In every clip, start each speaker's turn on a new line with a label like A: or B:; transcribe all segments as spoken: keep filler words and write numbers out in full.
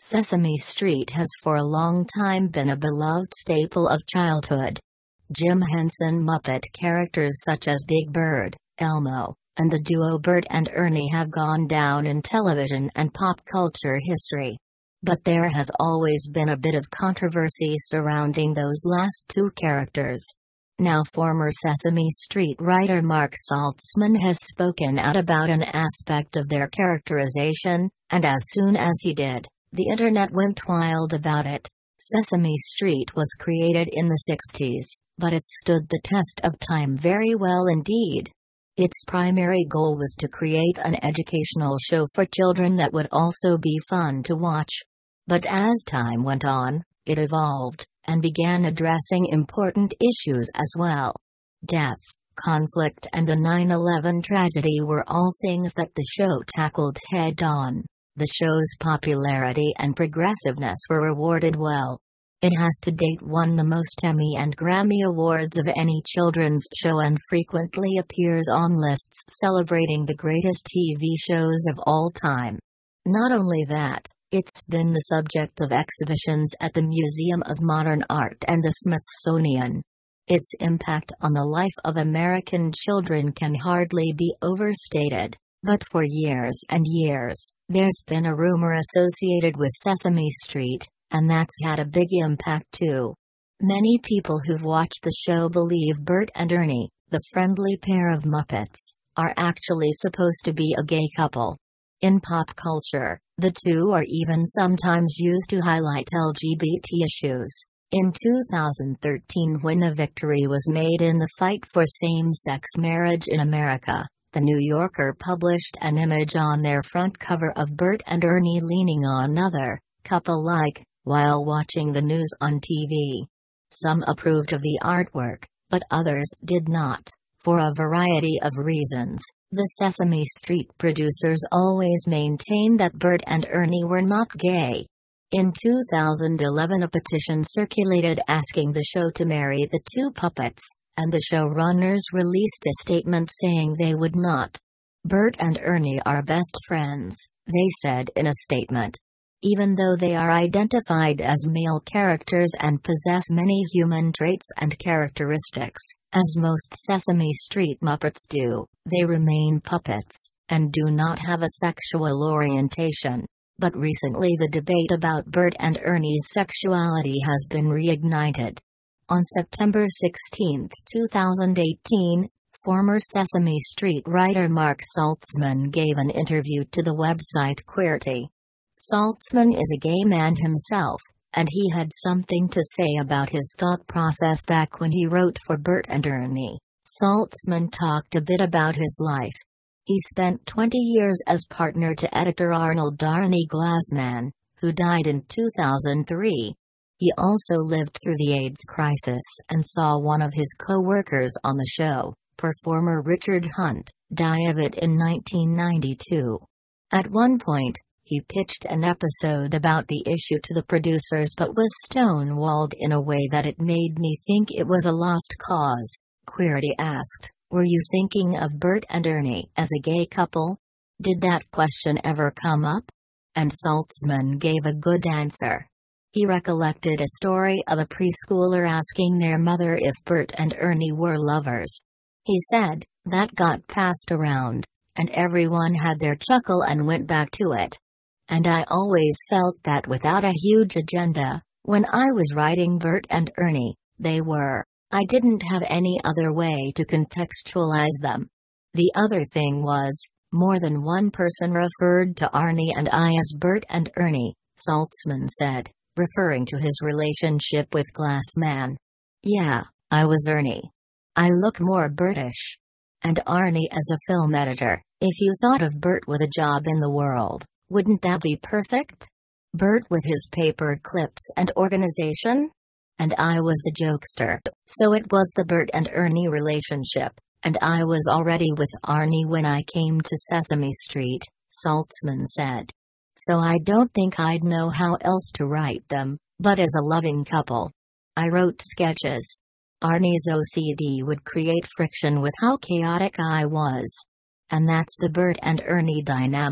A: Sesame Street has for a long time been a beloved staple of childhood. Jim Henson Muppet characters such as Big Bird, Elmo, and the duo Bert and Ernie have gone down in television and pop culture history. But there has always been a bit of controversy surrounding those last two characters. Now former Sesame Street writer Mark Saltzman has spoken out about an aspect of their characterization, and as soon as he did, the internet went wild about it. Sesame Street was created in the sixties, but it stood the test of time very well indeed. Its primary goal was to create an educational show for children that would also be fun to watch. But as time went on, it evolved, and began addressing important issues as well. Death, conflict and the nine eleven tragedy were all things that the show tackled head-on. The show's popularity and progressiveness were rewarded well. It has to date won the most Emmy and Grammy awards of any children's show and frequently appears on lists celebrating the greatest T V shows of all time. Not only that, it's been the subject of exhibitions at the Museum of Modern Art and the Smithsonian. Its impact on the life of American children can hardly be overstated, but for years and years, there's been a rumor associated with Sesame Street, and that's had a big impact too. Many people who've watched the show believe Bert and Ernie, the friendly pair of Muppets, are actually supposed to be a gay couple. In pop culture, the two are even sometimes used to highlight L G B T issues. In two thousand thirteen, when a victory was made in the fight for same-sex marriage in America, The New Yorker published an image on their front cover of Bert and Ernie leaning on another couple-like, while watching the news on T V. Some approved of the artwork, but others did not, for a variety of reasons. The Sesame Street producers always maintained that Bert and Ernie were not gay. In two thousand eleven, a petition circulated asking the show to marry the two puppets, and the showrunners released a statement saying they would not. Bert and Ernie are best friends, they said in a statement. Even though they are identified as male characters and possess many human traits and characteristics, as most Sesame Street Muppets do, they remain puppets, and do not have a sexual orientation. But recently the debate about Bert and Ernie's sexuality has been reignited. On September sixteenth, two thousand eighteen, former Sesame Street writer Mark Saltzman gave an interview to the website Queerty. Saltzman is a gay man himself, and he had something to say about his thought process back when he wrote for Bert and Ernie. Saltzman talked a bit about his life. He spent twenty years as partner to editor Arnold Darney Glassman, who died in two thousand three. He also lived through the AIDS crisis and saw one of his co-workers on the show, performer Richard Hunt, die of it in nineteen ninety-two. At one point, he pitched an episode about the issue to the producers but was stonewalled in a way that it made me think it was a lost cause. Queerty asked, "Were you thinking of Bert and Ernie as a gay couple? Did that question ever come up?" And Saltzman gave a good answer. He recollected a story of a preschooler asking their mother if Bert and Ernie were lovers. He said, "That got passed around, and everyone had their chuckle and went back to it. And I always felt that without a huge agenda, when I was writing Bert and Ernie, they were. I didn't have any other way to contextualize them." The other thing was, more than one person referred to Arnie and I as Bert and Ernie, Saltzman said, referring to his relationship with Glassman. "Yeah, I was Ernie. I look more Bertish. And Arnie as a film editor. If you thought of Bert with a job in the world, wouldn't that be perfect? Bert with his paper clips and organization? And I was the jokester, so it was the Bert and Ernie relationship, and I was already with Arnie when I came to Sesame Street," Saltzman said. "So I don't think I'd know how else to write them, but as a loving couple. I wrote sketches. Arnie's O C D would create friction with how chaotic I was. And that's the Bert and Ernie dynamic.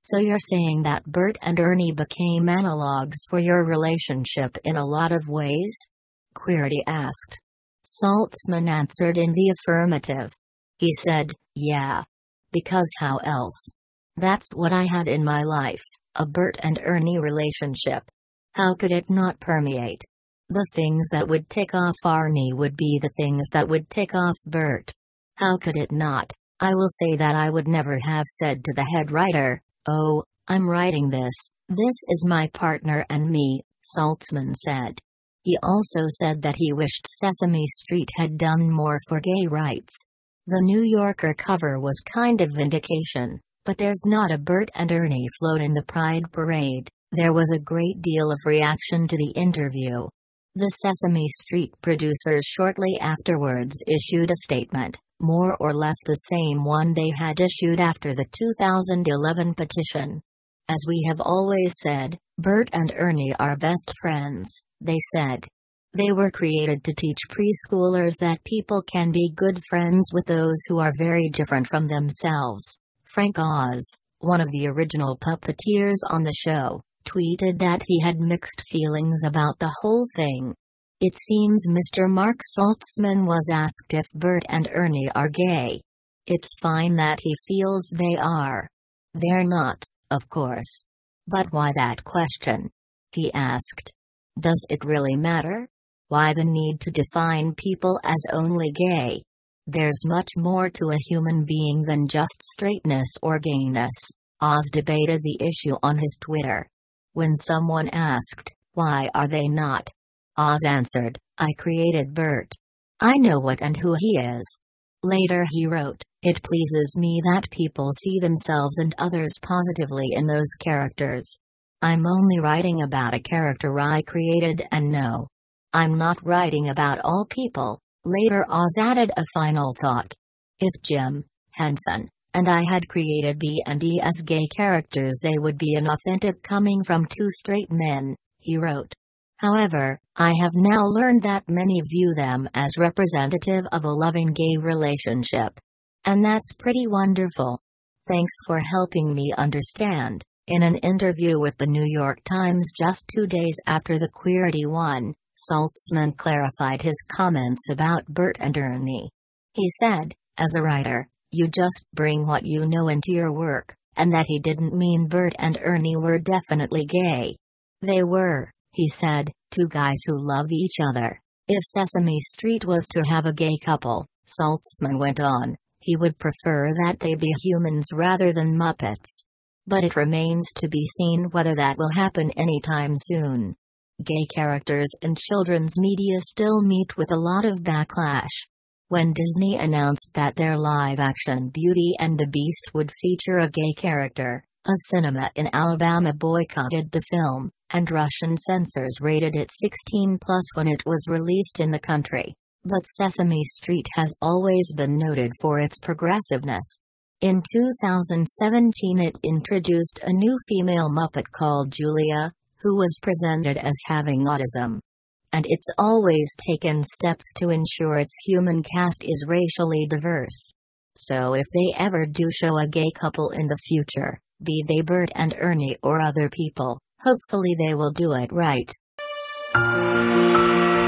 A: So you're saying that Bert and Ernie became analogs for your relationship in a lot of ways? Query asked. Saltzman answered in the affirmative. He said, yeah. Because how else? That's what I had in my life, a Bert and Ernie relationship. How could it not permeate? The things that would tick off Ernie would be the things that would tick off Bert. How could it not? I will say that I would never have said to the head writer, oh, I'm writing this, this is my partner and me, Saltzman said. He also said that he wished Sesame Street had done more for gay rights. The New Yorker cover was kind of vindication, but there's not a Bert and Ernie float in the Pride Parade. There was a great deal of reaction to the interview. The Sesame Street producers shortly afterwards issued a statement, more or less the same one they had issued after the two thousand eleven petition. As we have always said, Bert and Ernie are best friends, they said. They were created to teach preschoolers that people can be good friends with those who are very different from themselves. Frank Oz, one of the original puppeteers on the show, tweeted that he had mixed feelings about the whole thing. It seems Mister Mark Saltzman was asked if Bert and Ernie are gay. It's fine that he feels they are. They're not, of course. But why that question? He asked. Does it really matter? Why the need to define people as only gay? There's much more to a human being than just straightness or gayness. Oz debated the issue on his Twitter. When someone asked, why are they not? Oz answered, I created Bert. I know what and who he is. Later he wrote, it pleases me that people see themselves and others positively in those characters. I'm only writing about a character I created and know. I'm not writing about all people. Later Oz added a final thought. If Jim, Henson, and I had created B and E as gay characters, they would be inauthentic coming from two straight men, he wrote. However, I have now learned that many view them as representative of a loving gay relationship. And that's pretty wonderful. Thanks for helping me understand. In an interview with the New York Times just two days after the Queerty won, Saltzman clarified his comments about Bert and Ernie. He said, as a writer, you just bring what you know into your work, and that he didn't mean Bert and Ernie were definitely gay. They were, he said, two guys who love each other. If Sesame Street was to have a gay couple, Saltzman went on, he would prefer that they be humans rather than Muppets. But it remains to be seen whether that will happen anytime soon. Gay characters in children's media still meet with a lot of backlash. When Disney announced that their live-action Beauty and the Beast would feature a gay character, a cinema in Alabama boycotted the film, and Russian censors rated it sixteen plus when it was released in the country. But Sesame Street has always been noted for its progressiveness. In two thousand seventeen it introduced a new female Muppet called Julia, who was presented as having autism. And it's always taken steps to ensure its human cast is racially diverse. So if they ever do show a gay couple in the future, be they Bert and Ernie or other people, hopefully they will do it right.